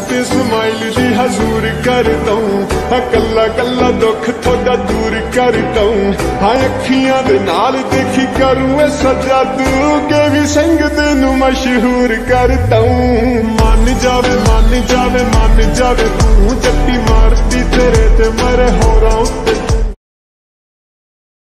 ते स्माइल दी हजूर कर दूं, कल्ला कल्ला दुख थोड़ा दूर कर दूं। हाँ अखियां दे नाल देखी करूं ऐसा जादू के भी संग तेनू मशहूर कर दूं। मन जावे मन जावे मन जावे तू जट्टी